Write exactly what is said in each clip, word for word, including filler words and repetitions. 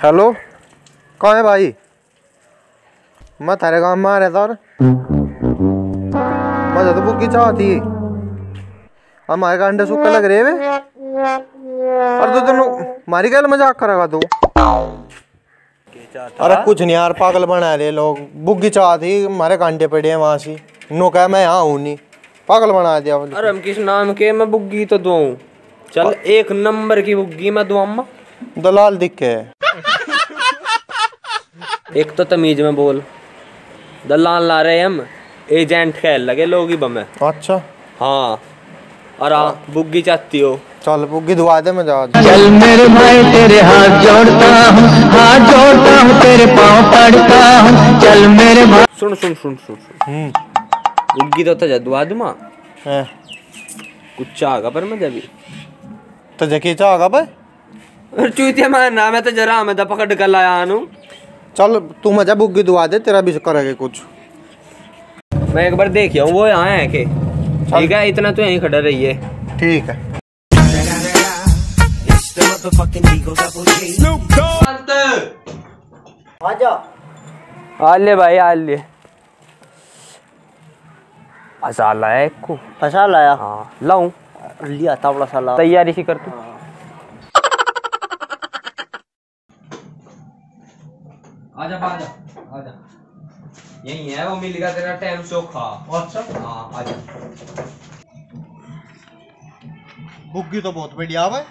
Hello, कौन है भाई? मैं थारे गाँव में आ रहा था और मजा तो बुग्गी चाह थी। हमारे का अंडे सूखे लग रहे वे और तो दोनों मारी गल मजाक करेगा तू। अरे कुछ नहीं यार, पागल बना रहे लोग। बुग्गी चाह थी, हमारे कांटे पड़े हैं वहां से। नो कह मैं यहाँ हूँ नहीं, पागल बना दिया। अरे हम किस नाम के मैं बुग्गी तो दूँ? चल एक नंबर की बुग्गी मैं दूँ अम्मा। दलाल दिखे एक तो तमीज में बोल, दलाल ला रहे हम, एजेंट खेल लगे लोग ही बमे। अच्छा हाँ, और हाँ बुग्गी चाहती हो? चल बुग्गी दुआ दे, मैं जा। चल मेरे भाई तेरे हाथ जोड़ता हूँ, हाथ जोड़ता हूँ, तेरे पाँव पड़ता हूँ। चल मेरे भाई सुन सुन सुन सुन सुन बुग्गी तो तजा दुआ दूँ माँ कुछ चाहगा पर मैं जब तो जकी चाहगा भाई चूतिया मैं नाम है तो जरा मैं पकड़ कर लाया आनू। चल तू मजा बुग्गी दुआ दे, तेरा भी करेगा कुछ। मैं एक बार देख आऊँ वो यहाँ है के। ठीक है, इतना तो यहीं खड़ा रहिए। ठीक है। आजा। आ ले भाई आ ले। फसा लाया एक को। फसा लाया? हाँ लाऊं। लिया तावड़ा साला। तैयारी सी कर तू। आजा आजा आजा, यही है वो मिलेगा तेरा टाइम चोखा। अच्छा हाँ आजा। बुग्गी तो बहुत बढ़िया है,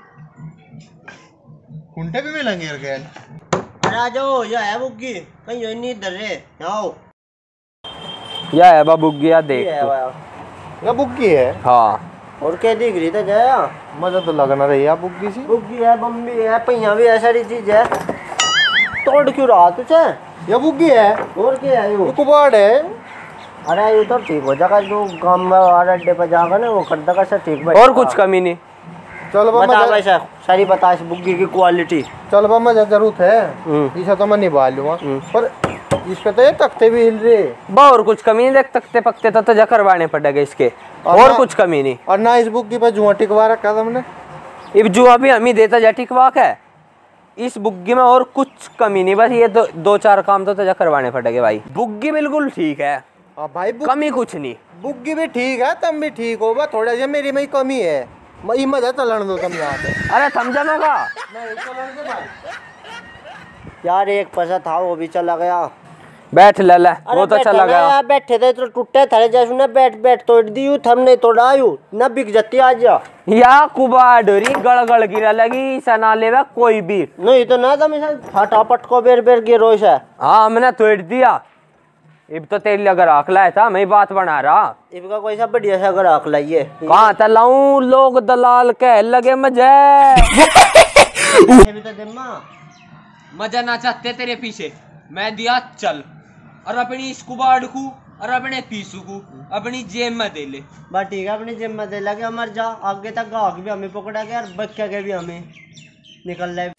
कुंटे भी मिलेंगे यार गैल। अरे आ जाओ, यह है बुग्गी, कहीं यो नहीं इधर रे, आओ। या है बा बुग्गी, या देख ये बुग्गी है। हाँ और क्या दिख रही था जाया? मजा तो लगना रही है बुग्गी सी। बुग्गी है, बम्बी है, पहिया भी है, सारी चीज है। तोड़ क्यों रहा तुझे? ये बुग्गी है और क्या है ये यू? कुबाड़ है। अरे ये तो ठीक हो जाएगा, जो गांव में और अड्डे पर जाकर ना वो कर देगा सर ठीक भाई। और कुछ कमी नहीं। चल बा बता मजा, वैसा सारी बता इस बुग्गी की क्वालिटी। चल बा मजा जरूरत है, इसे तो मैं निभा लूंगा, पर इस पे तो ये तख्ते भी हिल रहे। बा और कुछ कमी नहीं, देख तख्ते पकते तो तजा करवाने पड़ेगा इसके। और और ना- कुछ कमी नहीं। और ना इस बुग्गी पे जुआ टिकवा रखा था हमने। इब जुआ भी हम ही देता जा टिकवाक है। इस बुग्गी में और कुछ कमी नहीं, बस ये दो, दो चार काम तो तजा करवाने पड़ेंगे भाई। बुग्गी बिल्कुल ठीक है। हाँ भाई कमी कुछ नहीं। बुग्गी भी ठीक है, तुम भी ठीक हो, बस थोड़ा सा मेरी में कमी है। मैं मजा चलन दो तुम यहाँ पे। अरे थम जाना का नहीं चलन दे भाई। यार एक पैसा था वो भी चला गया। बैठ ले ले, अरे वो तो बैठा चला ना गया। यार, बैठे थे तो टूटे थारे जैसे ना, बैठ बैठ तोड़ दी थम नहीं तोड़ा आयु ना बिक जाती आज जा। या कुबा डोरी गड़गड़ गिरा लगी सना लेवा कोई भी नहीं तो ना तुम इसे फटाफट को बेर बेर गिरो है। हाँ हमने तोड़ दिया। इब तो तेरे लिए ग्राहक लाया था, मैं बात बना रहा। इनका कोई सा बढ़िया सा ग्राहक लाइए। कहाँ तलाऊं, लोग दलाल कह लगे मजे। भी तो देम्मा मजा ना चाहते तेरे पीछे, मैं दिया चल। और अपनी स्कूबाड़ को और अपने पीसू को अपनी जेब में दे ले। बस ठीक है, अपनी जिम्मा दे लगे हमारे जा आगे तक ग्राहक भी हमें पकड़ा गया और बच्चा के भी हमें निकल रहे।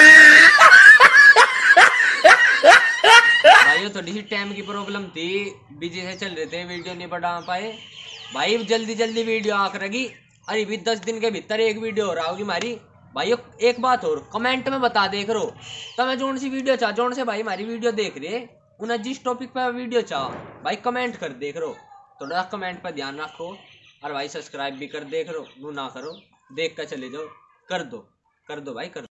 भाई थोड़ी सी टाइम की प्रॉब्लम थी, बिजी से चल रहे थे, वीडियो नहीं बढ़ा पाए भाई। जल्दी जल्दी वीडियो आकर रही, अरे भी दस दिन के भीतर एक वीडियो हो रहा होगी हमारी भाई। एक बात और कमेंट में बता दे करो तो मैं जोन सी वीडियो चाह, जोन से भाई हमारी वीडियो देख रहे उन्हें जिस टॉपिक पर वीडियो चाह भाई कमेंट कर देख रो। थोड़ा कमेंट पर ध्यान रखो और भाई सब्सक्राइब भी कर देख रो, नू ना करो देख कर चले जाओ। कर दो कर दो भाई कर दो।